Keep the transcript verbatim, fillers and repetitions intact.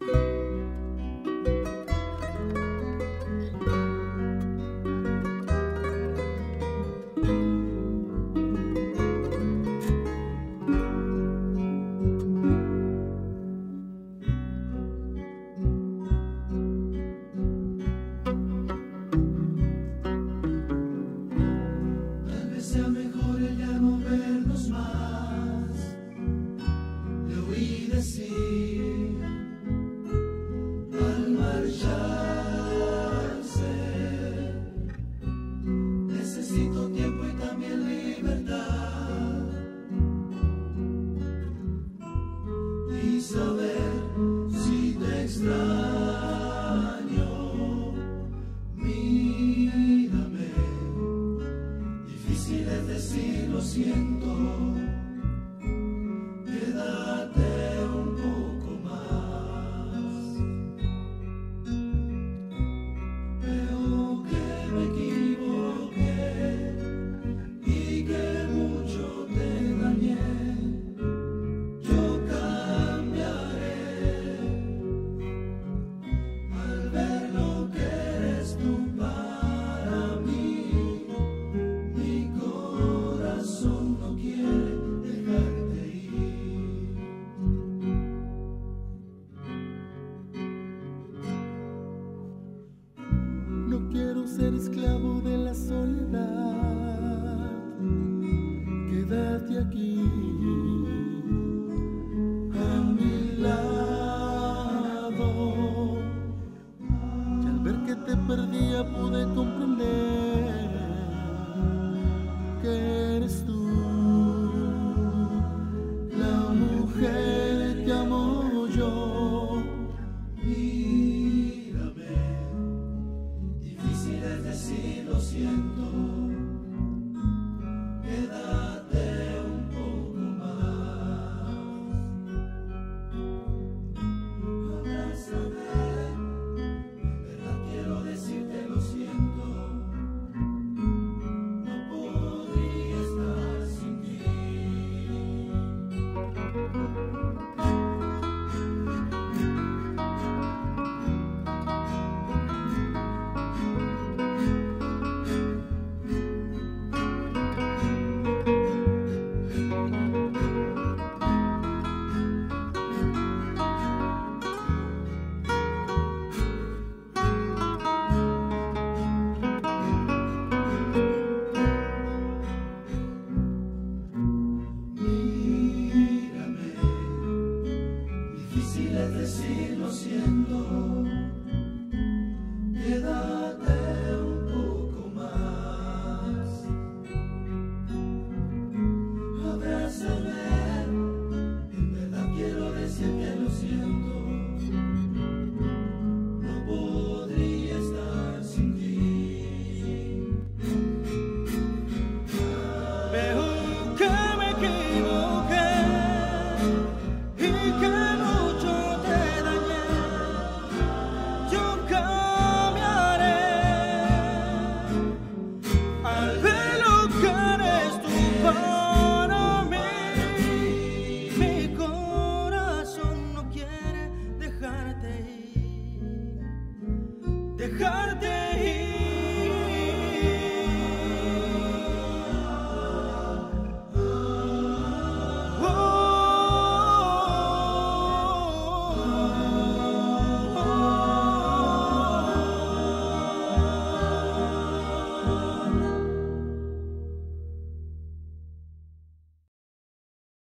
Sea mejor el ya no vernos más. Le oí decir al marcharse: necesito tiempo y también libertad, y saber si te extraño. Mírame, difícil es decir lo siento, quédate un poco más. Veo que me equivoqué y que mucho te dañé. Yo cambiaré al ver lo que eres tú para mí. No quiere dejarte ir. No quiero ser esclavo de la soledad. Quédate aquí a mi lado. Y al ver que te perdía pude comprender que eres tú la mujer que amo yo. Mírame, difícil es decir lo siento.